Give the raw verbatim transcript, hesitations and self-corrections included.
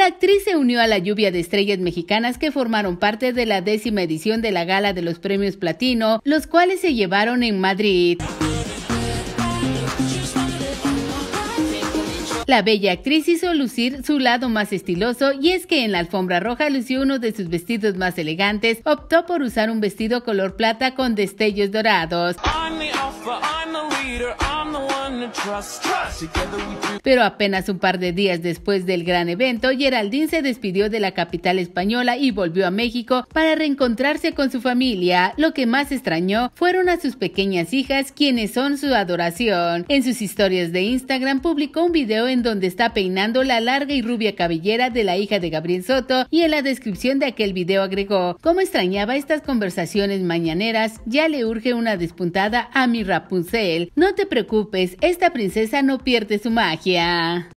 La actriz se unió a la lluvia de estrellas mexicanas que formaron parte de la décima edición de la Gala de los Premios Platino, los cuales se llevaron en Madrid. La bella actriz hizo lucir su lado más estiloso, y es que en la alfombra roja lució uno de sus vestidos más elegantes. Optó por usar un vestido color plata con destellos dorados. Pero apenas un par de días después del gran evento, Geraldine se despidió de la capital española y volvió a México para reencontrarse con su familia. Lo que más extrañó fueron a sus pequeñas hijas, quienes son su adoración. En sus historias de Instagram publicó un video en donde está peinando la larga y rubia cabellera de la hija de Gabriel Soto, y en la descripción de aquel video agregó: "Cómo extrañaba estas conversaciones mañaneras, ya le urge una despuntada a mi Rapunzel. No te preocupes, esta princesa no pierde su magia".